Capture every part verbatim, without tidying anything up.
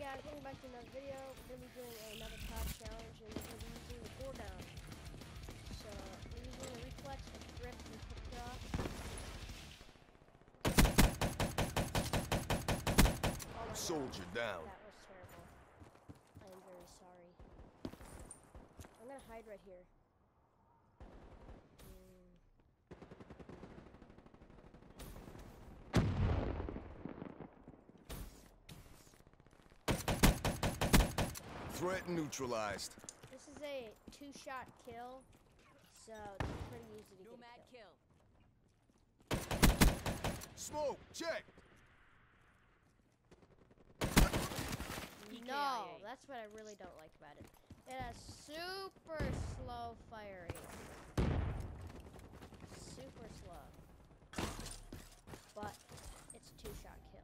guys, welcome back to another video. We're going to be doing another pod challenge, and we're going to be using the GORGON. So, we're using the reflex with grip and pick it off. Oh my Soldier God. down. That was terrible. I am very sorry. I'm going to hide right here. Threat neutralized. This is a two-shot kill, so it's pretty easy to No get mad a kill. kill. Smoke, check. No, that's what I really don't like about it. It has super slow fire rate. Super slow. But it's a two-shot kill.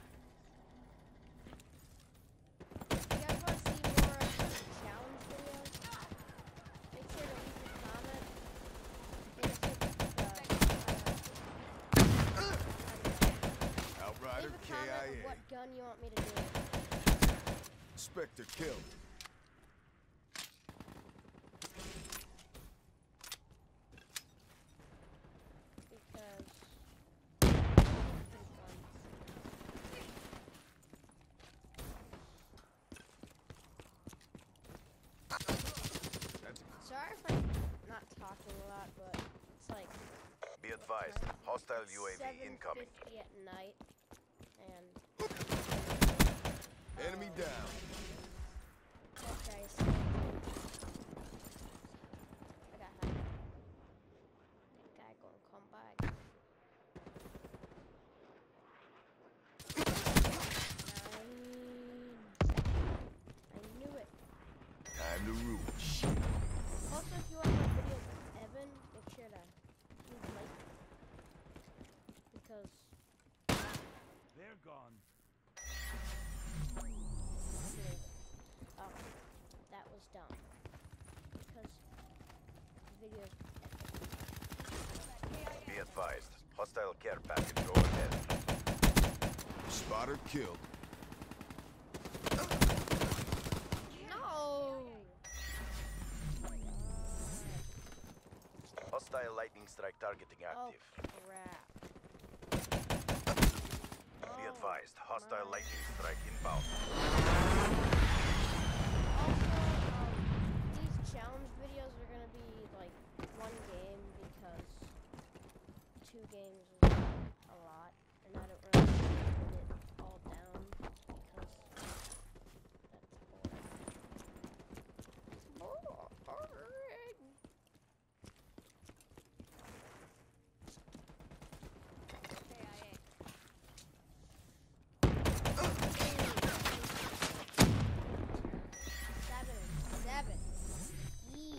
If you guys want to see more of the challenge videos, make sure to leave a comment. Uh, Outrider leave a comment K I of A. what gun you want me to do. Spectre killed. Because sorry if I'm not talking a lot, but it's like Be advised, hostile U A V incoming. seven fifty at night, and Enemy down. okay, so I got him. That guy gonna come back. Nice. I knew it. Time to root. Also, if you want more videos with Evan, make sure to leave a like. Because They're gone. oh, that was dumb. Because the videos Be advised, hostile care package overhead. Spotter killed. no. Hostile lightning strike targeting Oh active. crap. Be Oh, advised, hostile my. lightning strike inbound. Also, um, these challenge videos are gonna be like one game because two games is a lot, and I don't really want to put it all down because that's boring. Boring. Seven, seven. E.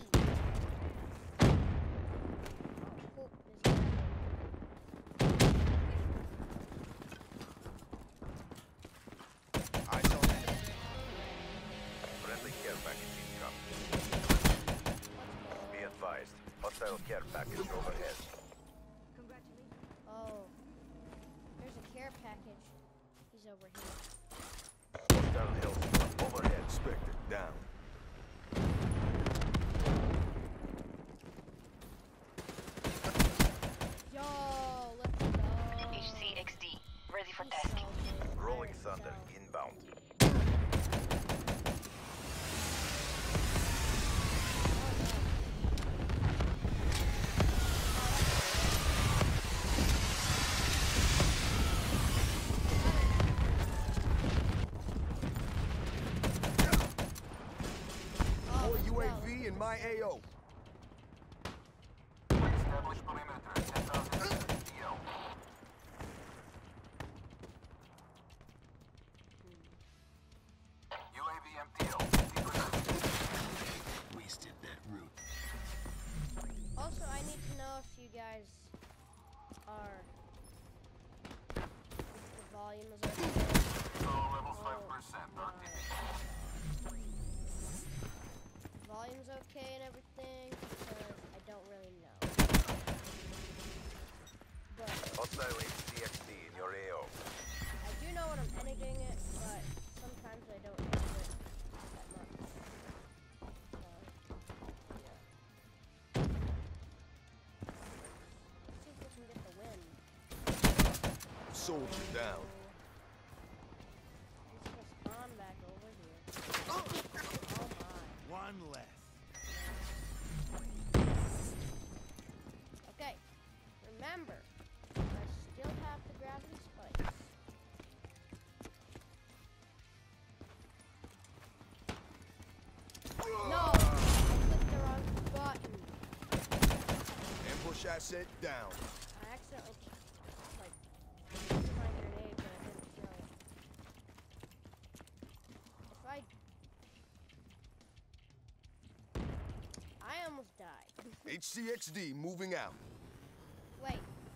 Oh, there's a Eyes on me. Friendly care package incoming. Be advised, hostile care package overhead. Congratulations. Oh, there's a care package. He's over here. Hostile health overhead. Spectre down. Yo, let's go. H C X D, ready for He's testing. so good. Rolling Iron thunder Cell. inbound. Oh, More let's U go. A V in my A O. Establish perimeter at ten thousand D L. U A V M T L. Wasted that route. Also, I need to know if you guys are. If the volume is okay. All levels Oh, five percent. my. R T B. Volume's okay and everything, because I don't really know. But Hostile H C X D in your A O. I do know when I'm editing it, but sometimes I don't soldier down. He's gonna spawn back over here. Oh my. One less. Okay. Remember, I still have the gravity spikes. No! I clicked the wrong button. Ambush asset down. I accidentally like used my grenade, but it didn't show. If I I almost died. H C X D moving out. Wait.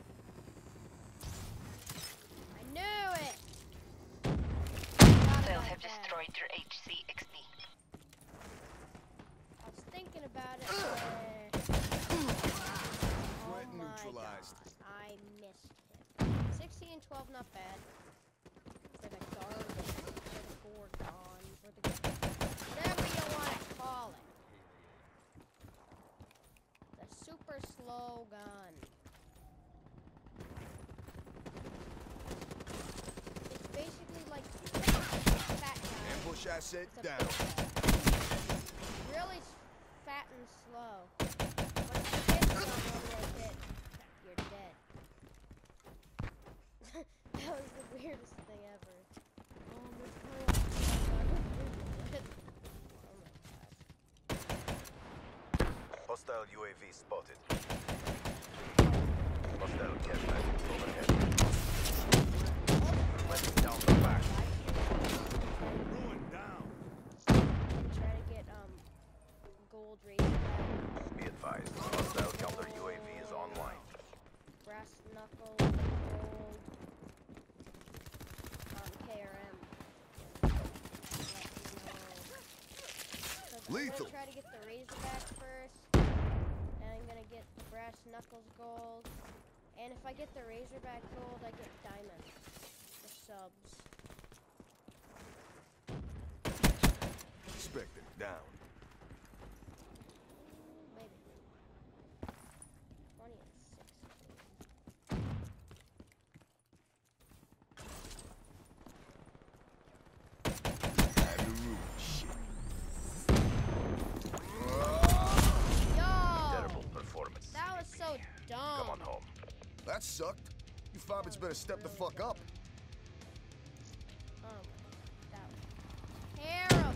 I knew it! They'll have Bad. destroyed your H C X D. I was thinking about it. but- Oh Threat my neutralized. God, I missed it. sixteen and twelve, not bad. For the Gorgon, for the Gorgon, for the whatever you want to call it. The super slow gun. It's basically like a fat guy. Ambush asset It's a down. big guy. Really s- fat and slow. Once you hit someone like it, you're dead. That was the weirdest thing ever. Oh my god. Oh my god. Hostile U A V spotted. Hostile care package overhead. Letting down the back. Ruin down. And try to get um gold rated Be advised, hostile counter U A V is online. brass knuckles, gold, um, K R M. Let me know. 'Cause I'm Lethal. gonna try to get the Razorback first, and I'm gonna get the brass knuckles gold, and if I get the Razorback gold, I get diamonds, the subs. Spectre down. Maybe. twenty and six. Had to root. Shit. Yo! Terrible performance. That was so dumb. Come on home. That sucked. You fobbits better step the fuck up. Um, that was terrible.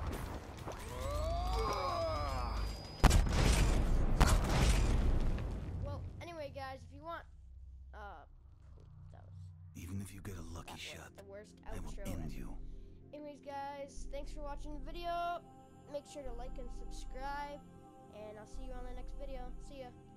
Well, anyway, guys, if you want, uh, that was Even if you get a lucky that was shot, the worst I will outro end ever. you. Anyways, guys, thanks for watching the video. Make sure to like and subscribe, and I'll see you on the next video. See ya.